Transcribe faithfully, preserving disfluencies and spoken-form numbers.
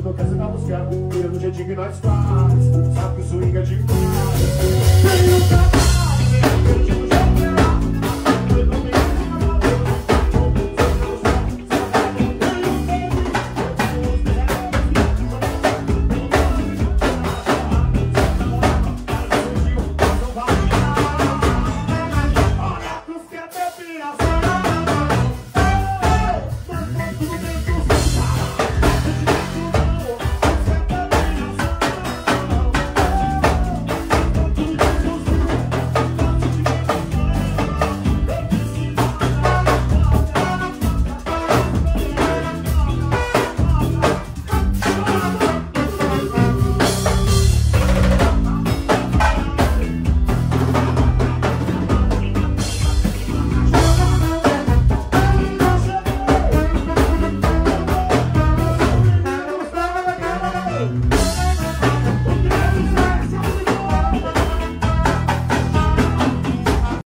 eu tô querendo buscar, vira do jeitinho que nós faz. Sabe que o swing é demais. Tem um trabalho,